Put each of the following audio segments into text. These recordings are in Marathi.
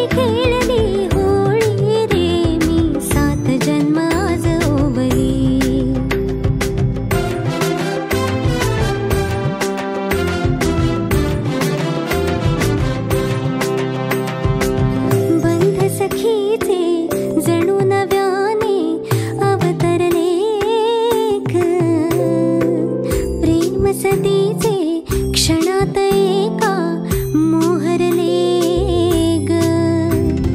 खेळली होळी रे मी 7 जन्म आज ओवली. बंध सखीचे जणू नव्याने अवतरले ग. प्रेम सतीचे क्षणात एका मोहरले ग.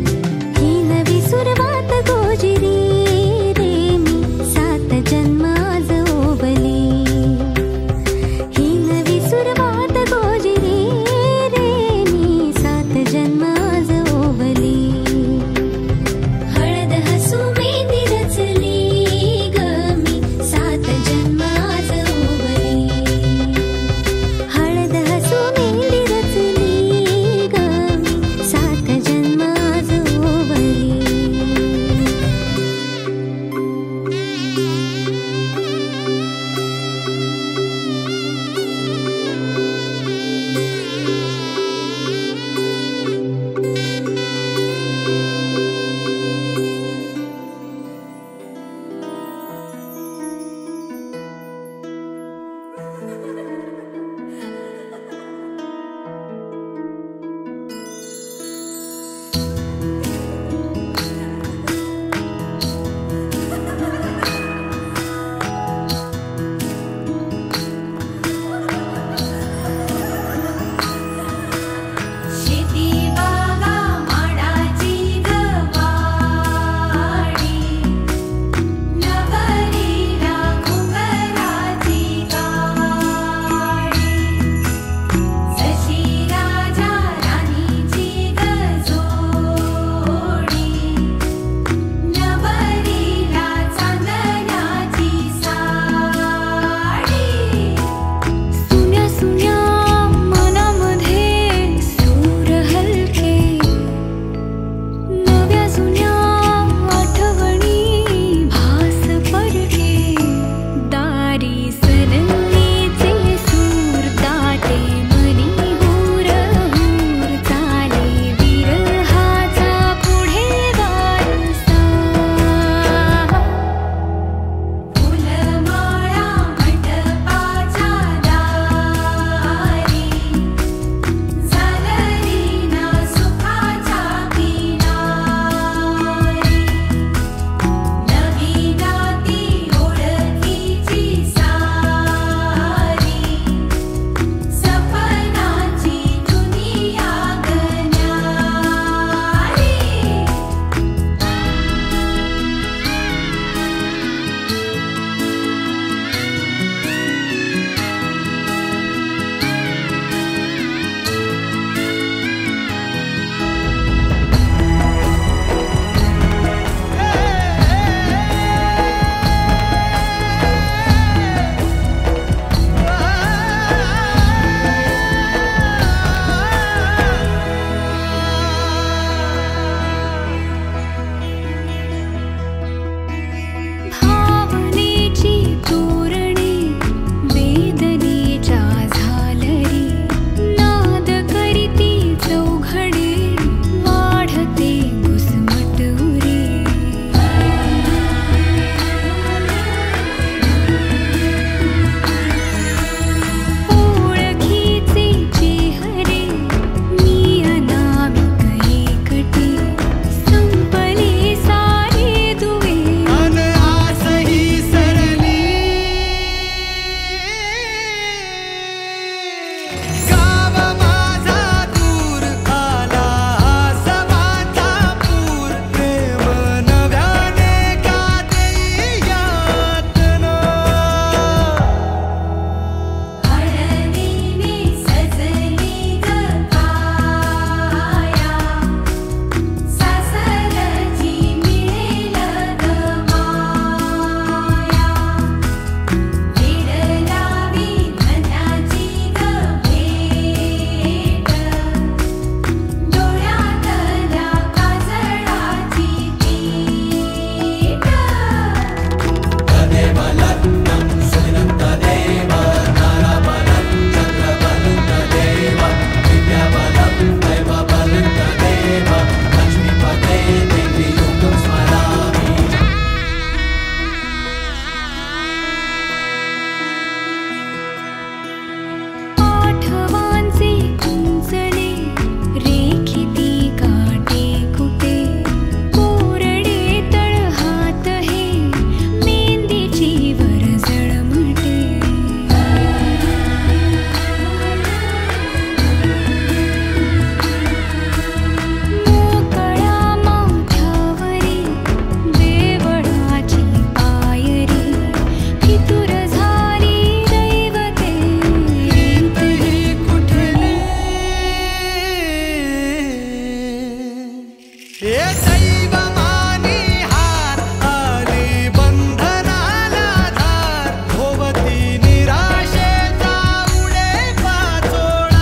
हे दैव मानी हार आली बंधनाला धार भोवती निराशेचा उडे पाचोळा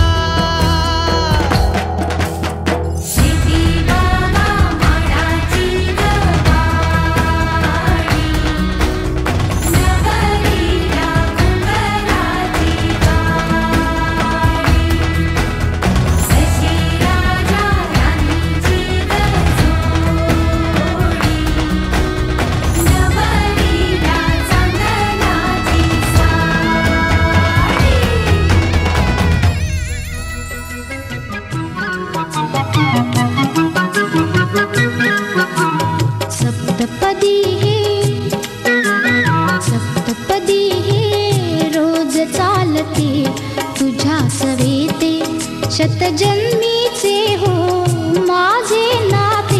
शेती बाबा माडाची गवाडी नगरीला कुंभाराची गाडी सशी राजा राणीची गजोडी नवरीला चांदण्याची सप्तपदी हे रोज चालते तुझ्या सवेते शतजन्मीचे हो माझे नाते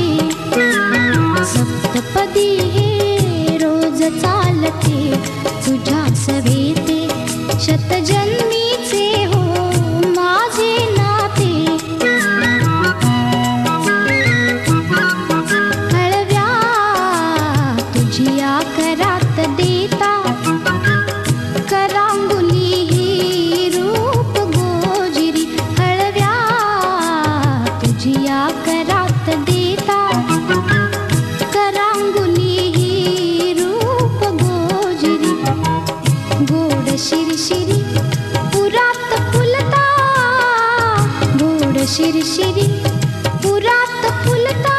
सप्तपदी हे रोज चालते तुझ्या सवेते शतजन्मीचे हो माझे नाते हळव्या तुझिया करात देता करांगुली ही रूप गोजिरी हळव्या तुझिया करात देता करांगुली ही रूप गोजिरी गोड शिरशिरी पुरात फुलता गोड शिरशिरी पुरात फुलता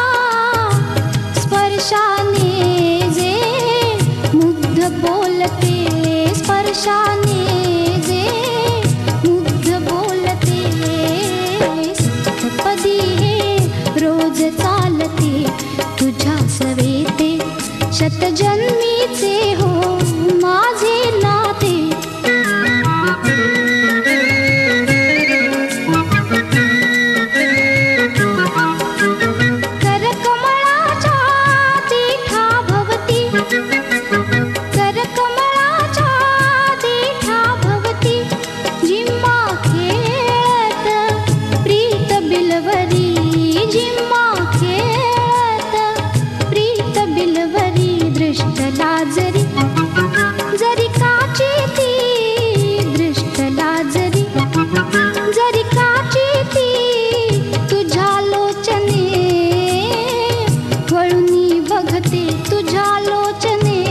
स्पर्शाने जे मुग्ध बोलते स्पर्शाने जे मुग्ध बोलते सप्तपदी हे रोज चालते तुझ्या सवेते शतजन्मीचे हो माझे नाते करकमळाच्या देठा भवती करकमळाच्या देठा भवती जिम्मा खेळत प्रीत बिलवरी जिम्मा खेळत प्रीत बिलवरी दृष्ट लाजरी जरी काची ती दृष्ट लाजरी जरी काची ती तुझ्या लोचने वळुनी बघते तुझ्या लोचने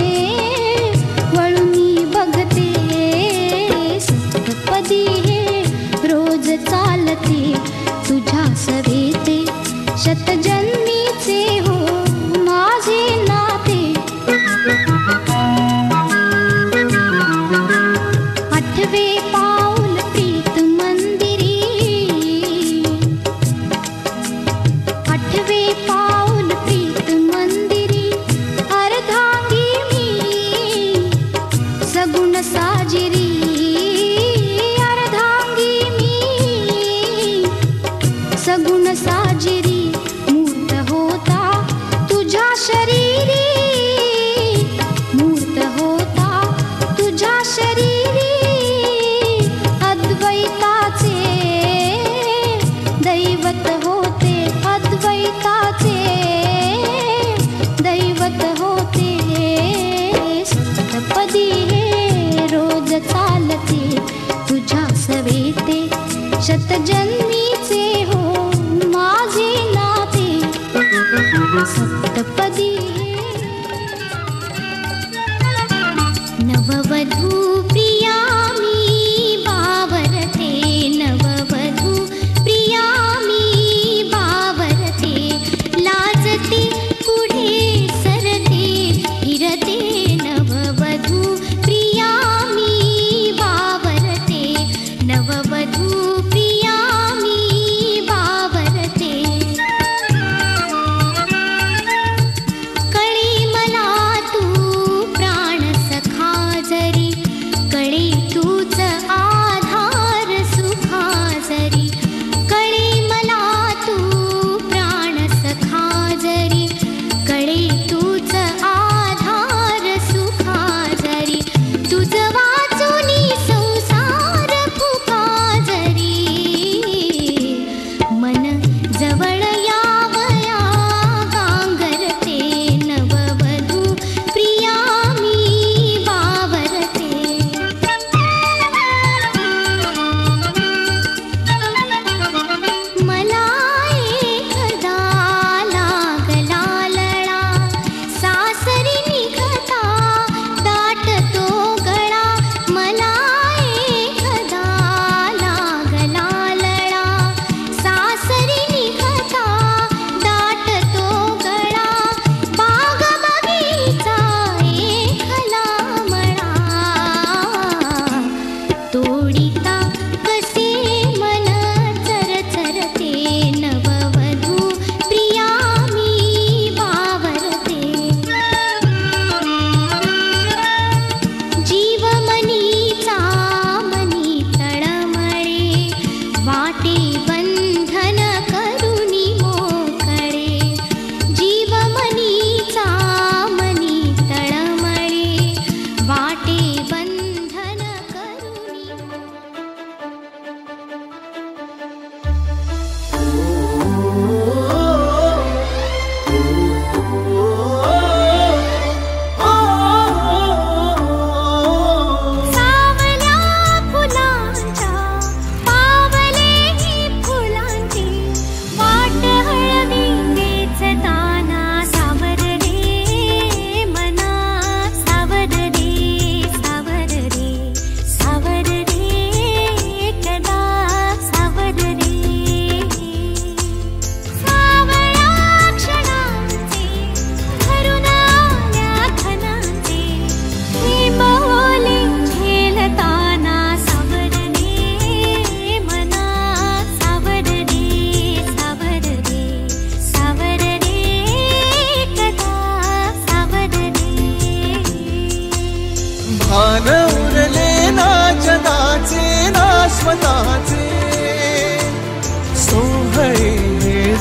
वळुनी बघते सप्तपदी हे रोज चालते तुझ्या सवेते शतजन्मीचे हो माझे नाते आठवे पाऊल प्रीत मंदिरी आठवे पाऊल प्रीत मंदिरी अर्धांगी मी सगुण साजिरी अर्धांगी मी सगुण साजिरी मूर्त होता तुझ्या शरीरी मूर्त होता तुझ्या शरीरी अद्वैताचे दैवत होते अद्वैताचे दैवत होते सप्तपदी हे रोज चालते तुझ्या सवेते शतजन्मीचे हो माझे नाते सप्तपदी नववधू प्रिया मी बावरते नववधू प्रिया मी बावरते लाजते पुढे सरते फिरते नववधू प्रिया मी बावरते नववधू प्रिया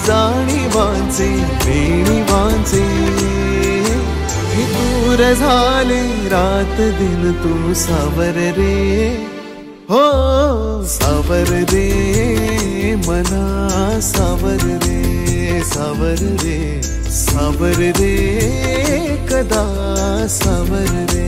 जाणीवांचे बेणीवांचे हे दूर झाले रात दिन तू सावर रे हो सावर रे मना सावर रे सावर रे सावर रे कदा सावर रे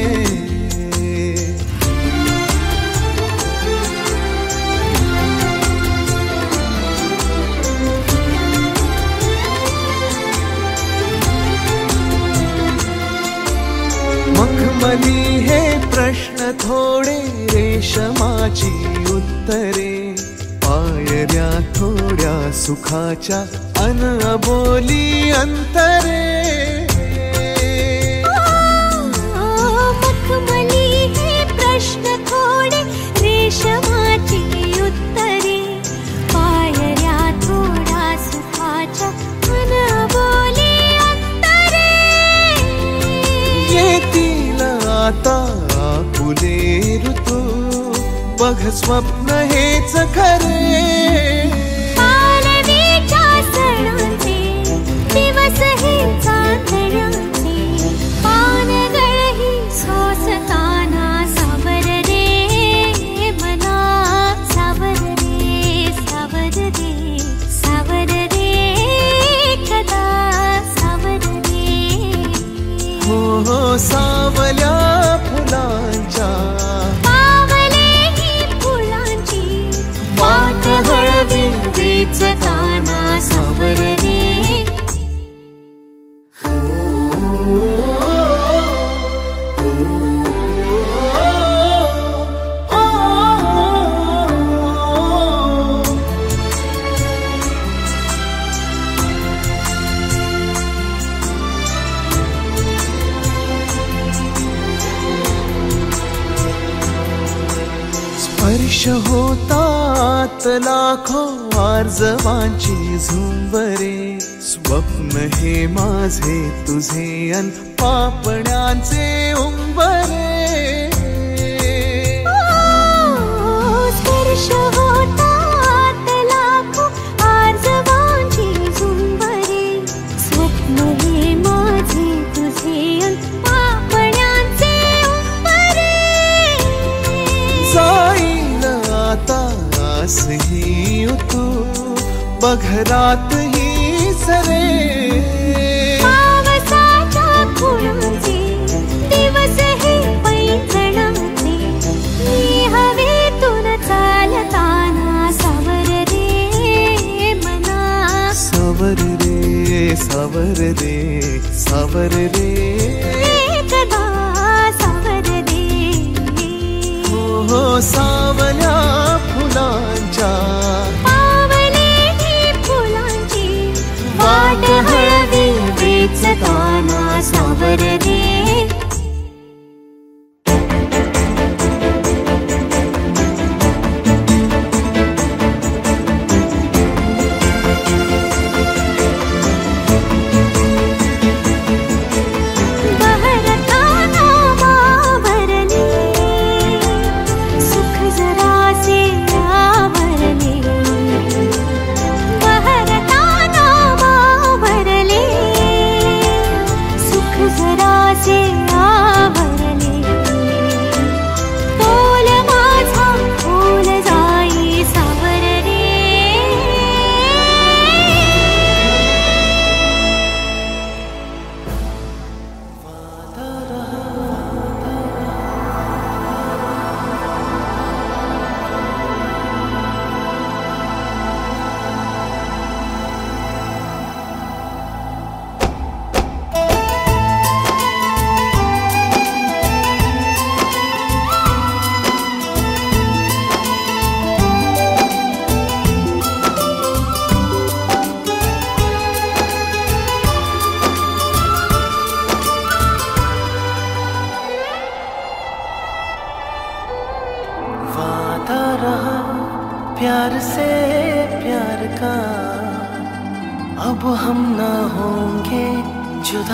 मखमली हे प्रश्न थोडे रेशमाची उत्तरे पायऱ्या थोड्या सुखाच्या अनबोली अंतरे मखमली हे प्रश्न थोडे रेशमाची उत्तरे पायऱ्या थोड्या सुखाच्या अनबोली अंतरे येतील आता फुले ऋतू बघ स्वप्न हेच खरे पालवीच्या सणांचे दिवस हे चांदण्याचे पानगळही सोसताना सावर रे मना सावर रे सावर रे सावर रे कदा सावर रे हो हो सावल्या फुलांच्या वाट हळवी वेचताना सावर रे स्पर्श होतात लाखो आर्जवांची झुंबरे स्वप्न हे माझे तुझे अन पापण्यांचे उंबरे स्पर्श होतात लाखो आर्जवांची झुंबरे स्वप्न हे माझे तुझे अन पापण्यांचे उंबरे जाईल आता आसही तू बघरात ही सरे पावसाच्या खुणांचे दिवस हे पैंजणांचे मी हवेतून चालताना सावर रे मना सावर रे सावर रे सावर रे कदा सावर रे हो सावल्या फुलांच्या पावले फुलांची वाट हळवी वेचताना सावर रे प्यार से प्यार का अब हम ना होंगे जुदा,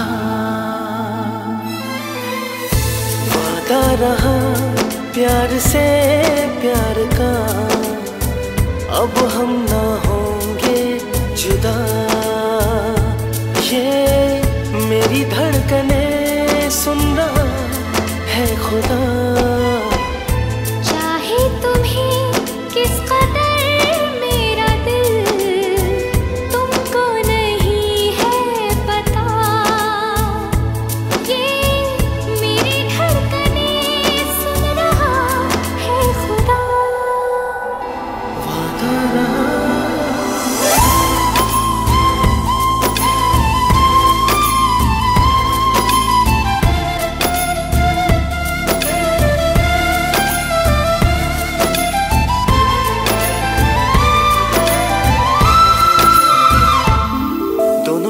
वादा रहा प्यार से प्यार का अब हम ना होंगे जुदा।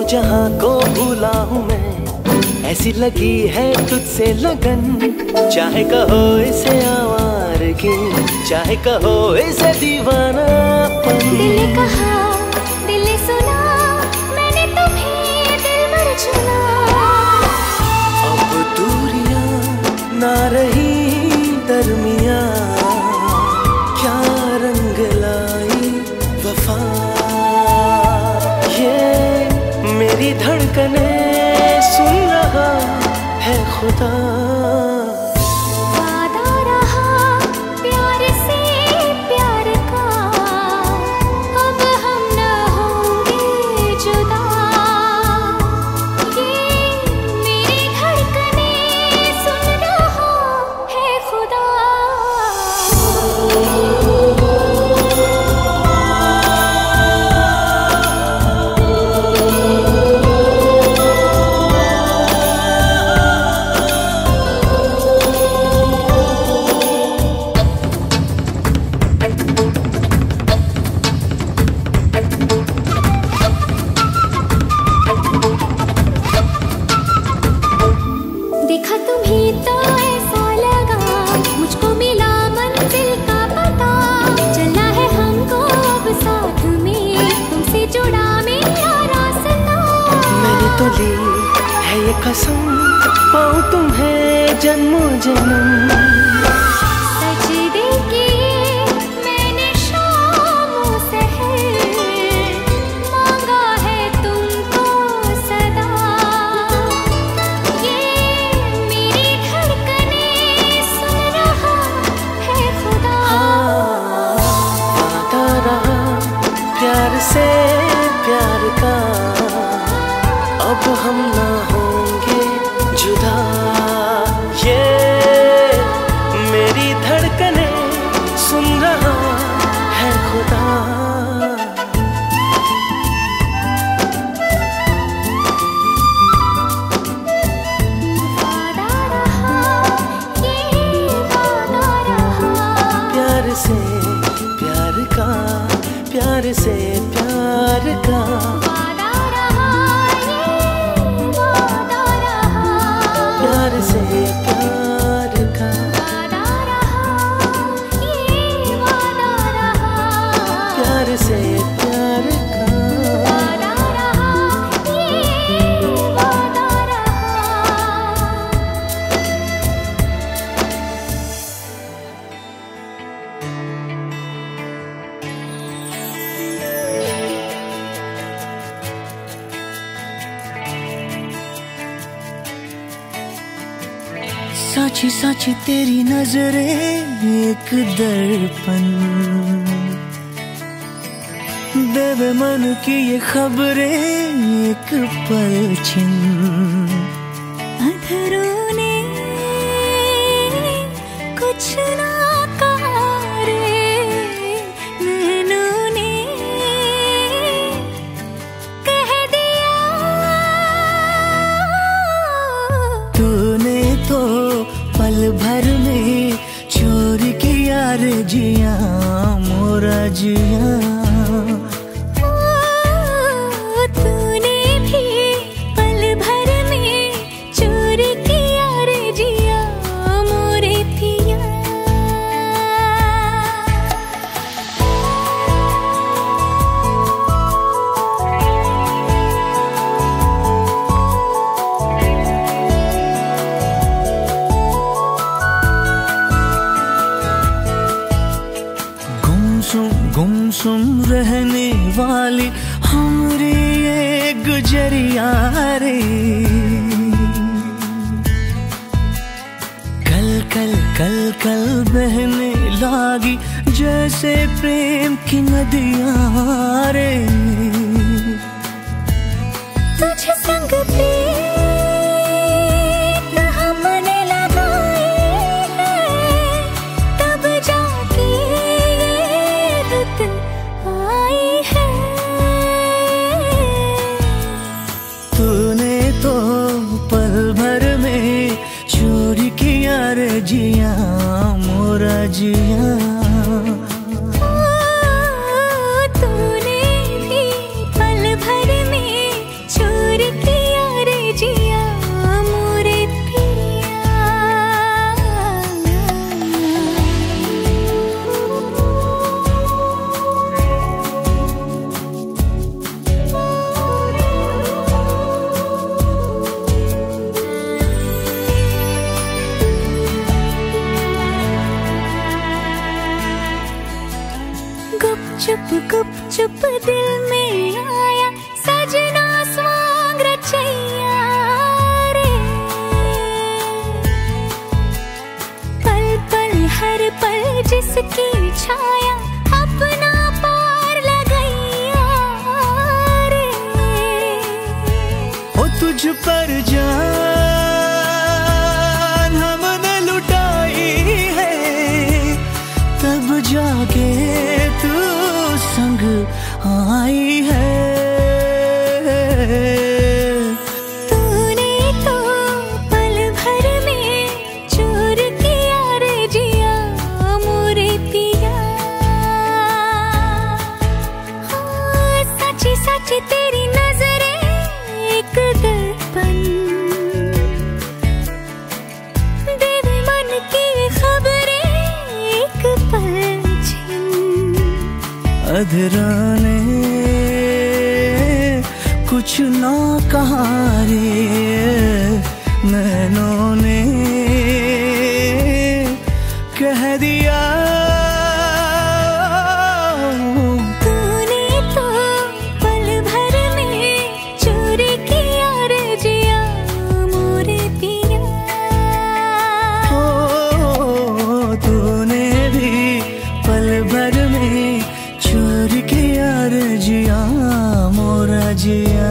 जहां को भूला हूँ मैं, ऐसी लगी है तुझसे लगन। चाहे कहो इसे आवारगी, चाहे कहो इसे दीवानापन। दिल ने कहा, दिल ने सुना, मैंने तुम्हें दिलबर चुना। अब दूरियां ना रही दरमियां, क्या रंग लाई वफा। ये मेरी धड़कने सुन रहा है खुदा। वादा रहा प्यार से प्यार का, अब हम न होंगे जुदा। ये मेरी धड़कने सुन रहा है खुदा। देखा तुम्हें तो ऐसा लगा, मुझको मिला मंजिल का पता। चलना है हमको अब साथ में, तुमसे जुड़ा मेरा रास्ता। मैंने तो ली है ये कसम, पाऊं तुम्हें जन्मों जन्म। सजदे किए मैंने शामों सहर, मांगा है तुमको सदा। ये मेरी धड़कने सुन रहा है खुदा। वादा रहा प्यार से प्यार का, अब हम ना होंगे जुदा। ये मेरी धड़कने सुन रहा है खुदा। वादा रहा, ये वादा रहा। प्यार से प्यार का, प्यार से प्यार का। वादा रहा, ये वादा रहा। प्यार से प्यार का। वादा रहा, ये वादा रहा। प्यार से प्यार का। वादा रहा, ये वादा रहा। साची साची तेरी नजरें एक दर्पण, देवे मन की ये खबरें एक पलछिन। अधरों ने कुछ ना कहा रे, नैनों ने कह दिया। तूने तो पल भर में चोरी किया रे जिया मोरा जिया। तूने भी पल भर में चोरी किया रे जिया मोरे पिया। गुमसुम रहने वाली हमरी ये गुजरिया रे। कल कल कल कल बहने लागी जैसे प्रेम की नदियां रे। तुझे संग प्रीत हमने लगाए हैं, तब जाके ये रुत आई है। तूने तो पल भर में चोरी किया रे जिया मोरा जिया। तूने भी पर जान हमने लुटाई है, तब जाके तू संग आई है। तूने तो पल भर में चोर किया रे जिया मोरे पिया। हाँ, सच्ची सच्ची तेरी नजरें एक दर्पण देवे मन की खबरें एक पल छिन। अधरा ने कुछ ना कहा रे, नैनों ने कह दिया। तूने तो पल भर में चोरी किया रे जिया मोरे पिया। ओ तूने भी पल भर में चोरी किया रे जिया मोरा जिया।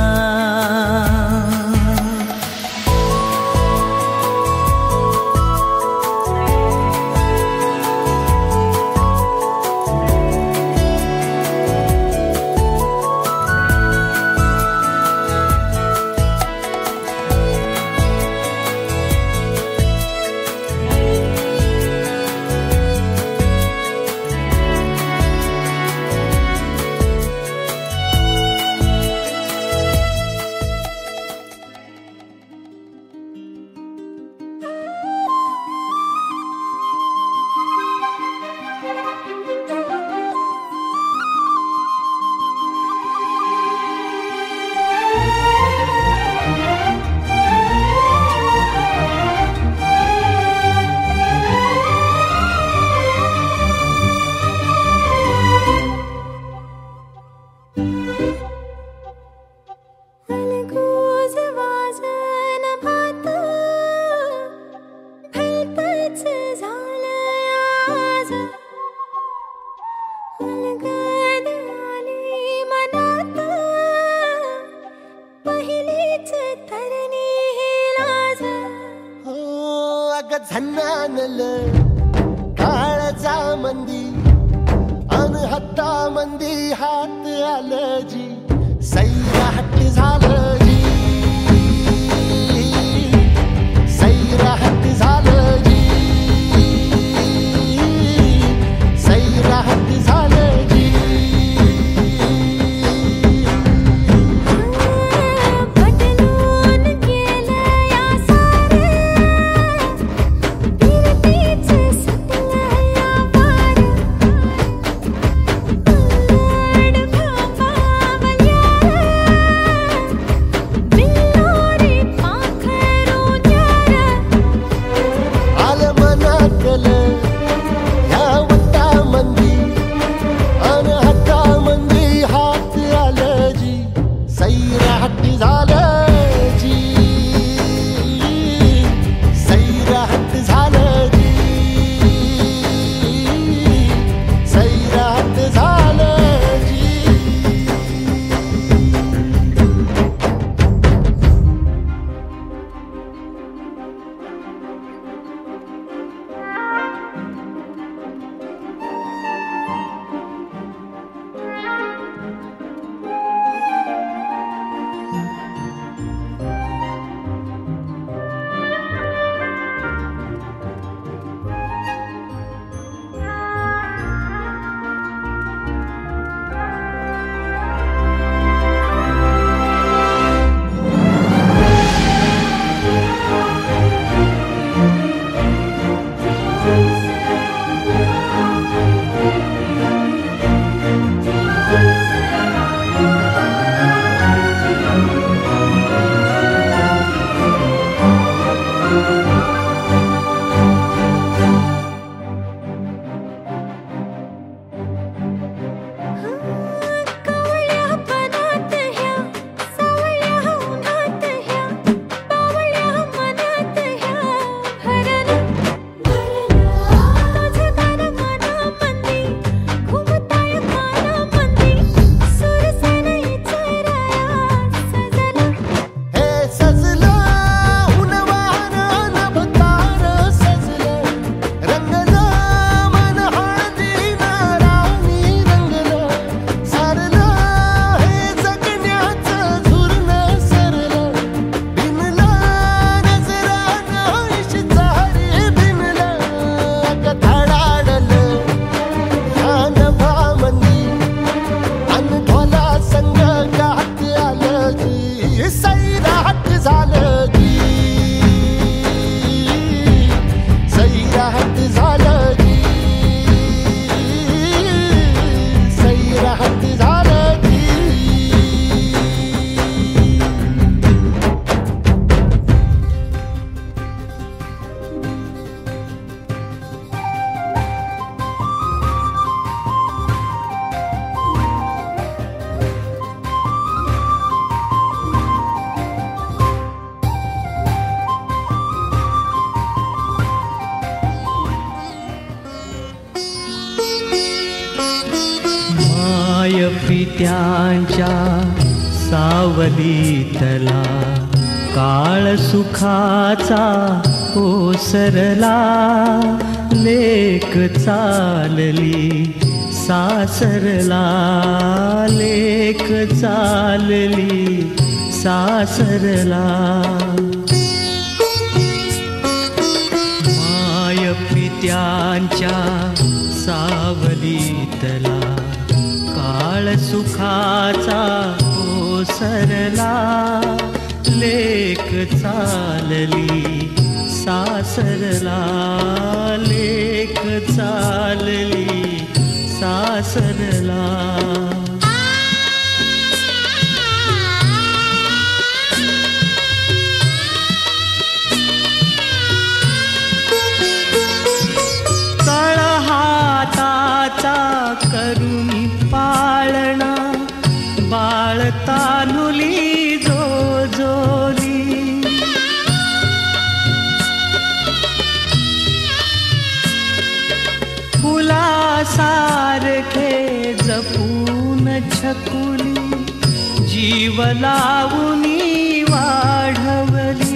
झन्नानल काळजा मंदी अन हत्ता मंदी हात आलं जी, सैरा हट झालं जी, सैरा हट झालं जी, सैरा हट झालं जी। पित्यांच्या सावलीतला काळ सुखाचा ओसरला लेक चालली सासरला लेक चालली सासरला माय पित्यांच्या सावलीतला काळ सुखाचा ओसरला लेक चालली सासरला लेक चालली सासरला करुणी पाळणा बाळ तानुली जोजोली फुलासारखे जपून छकुली जीव लावुनी वाढवली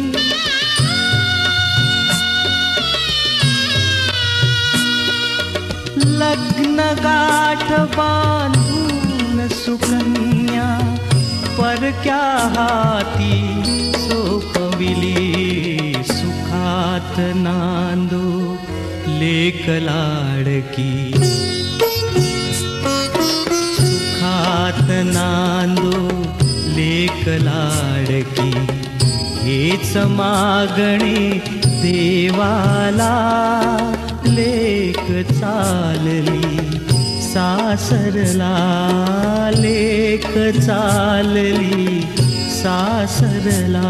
लग्न गाठ बांधून सुकन्या परक्या हाती सोपविली सुखात नांदो लेक लाडकी सुखात नांदो लेक लाडकी हेच मागणे देवाला लेक चालली सासरला लेक चालली सासरला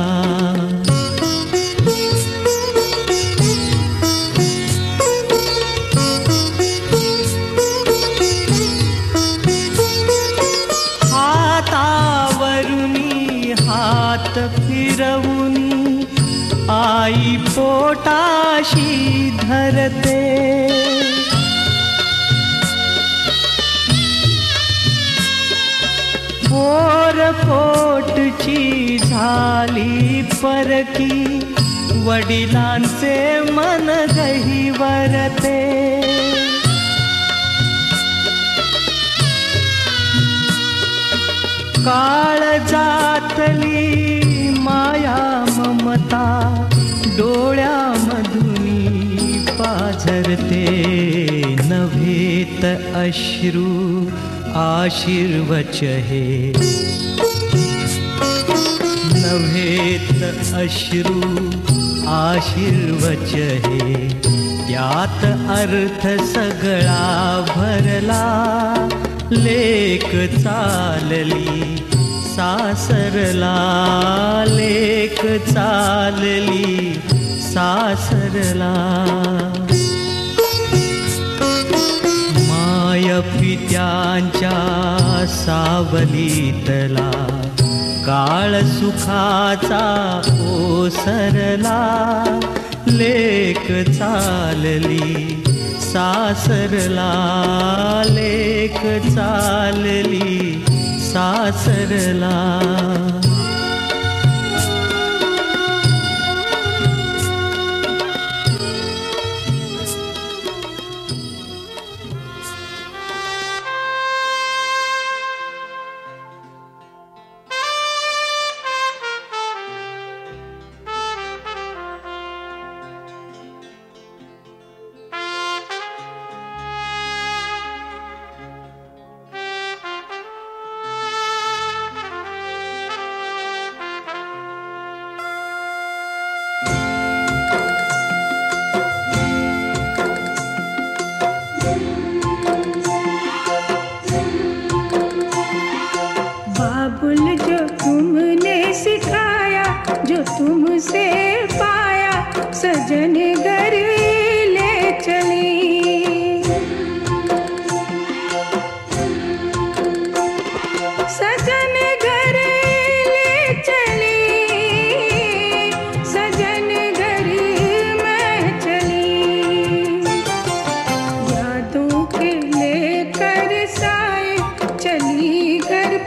हातावरुनी हात फिरवुनी आई पोटाशी धरते पोर पोटची झाली परकी वडिलांचे मन गहिवरते काळ जातली माया ममता डोळ्यामधुनी पाझरते नव्हेत अश्रू आशीर्वच हे नव्हेत अश्रू आशीर्वच हे त्यात अर्थ सगळा भरला लेक चालली सासरला लेक चालली सासरला माय पित्यांच्या सावलीतला काळ सुखाचा ओसरला लेक चालली सासरला लेक चालली सासरला तुमसे पाया सजन घर ले चली सजन घर ले चली सजन घर मैं चली यादों के लेकर साए चली घर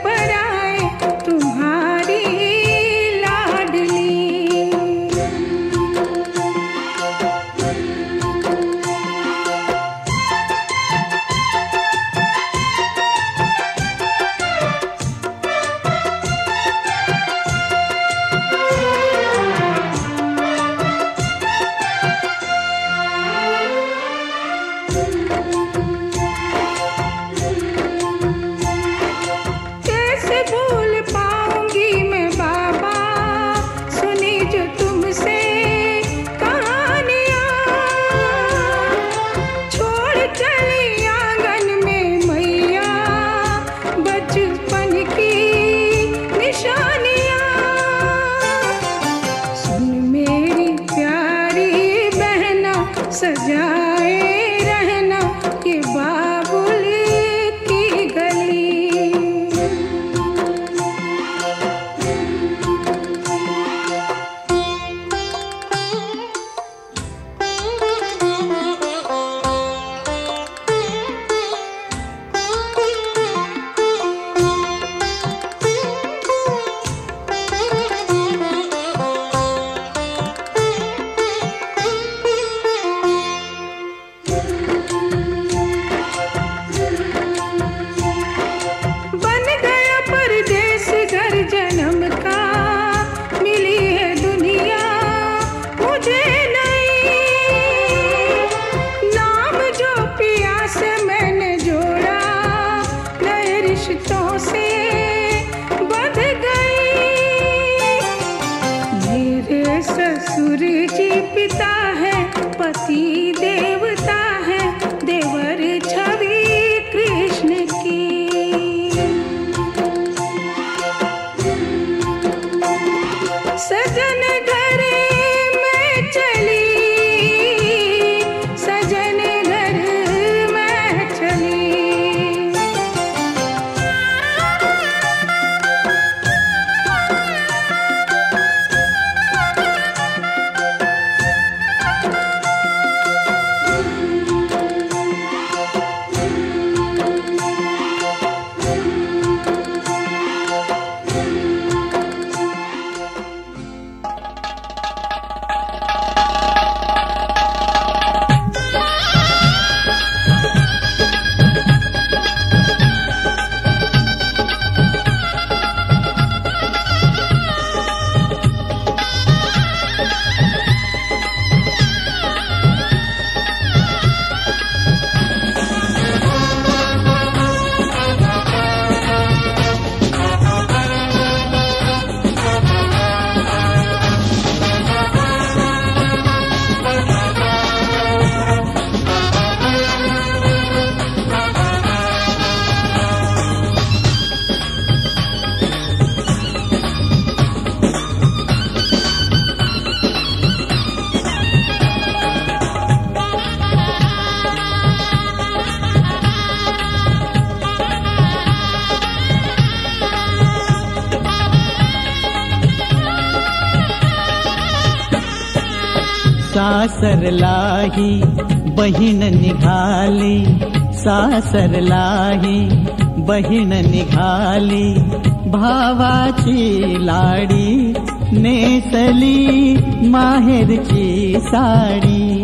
सासरलाही बहीण निघाली, सासरलाही बहीण निघाली, भावाची लाडी नेसली माहेरची साडी,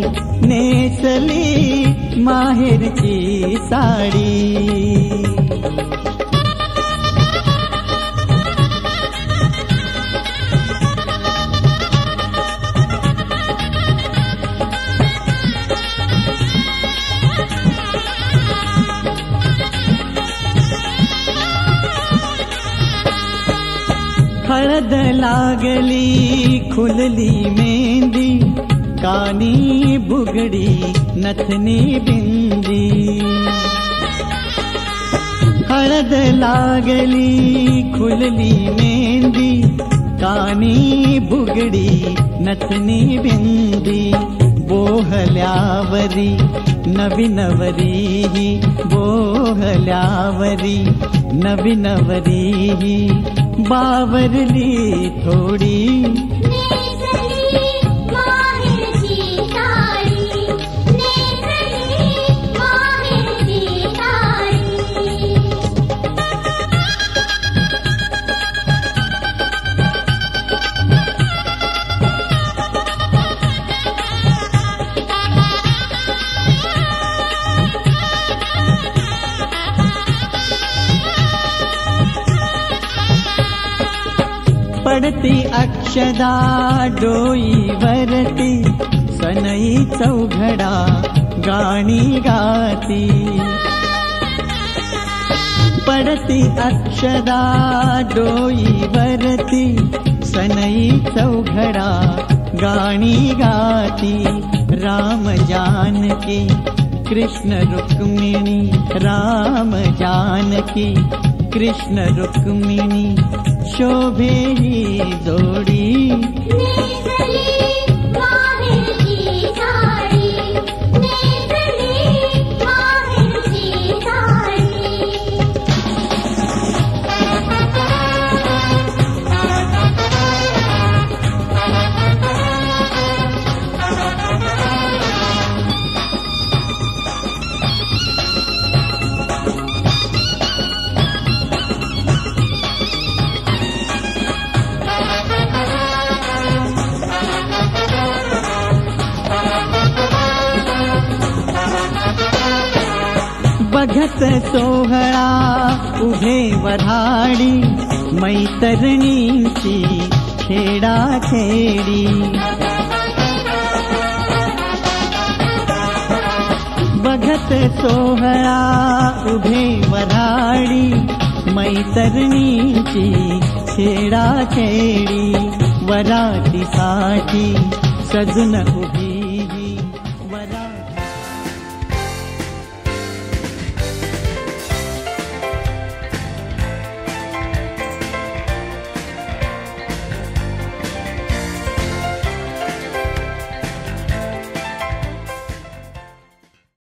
नेसली माहेरची साडी. हळद लागली खुलली मेहंदी, कानी बुगडी नथनी बिंदी. हळद लागली खुलली मेहंदी, कानी बुगडी नथनी बिंदी. बोहल्यावरी नवीनवरी, बोहल्यावरी नवीनवरी, बावरली थोडी नेसली माहेरची साडी, नेसली माहेरची साडी. पडती अक्षदा डोईवरती, सनई चौघडा गाणी गाती. पडती अक्षदा डोईवरती, सनई चौघडा गाणी गाती. राम जानकी कृष्ण रुक्मिणी, राम जानकी कृष्ण रुक्मिणी, शोभे ही जोडी. नेसली माहेरची साडी, नेसली माहेरची साडी. बघत सोहळा उभे वऱ्हाडी, मैतरणींची खेडा खेडी. बघत सोहळा उभे वऱ्हाडी, मैतरणींची खेडा खेडी. वरातीसाठी सजून उभी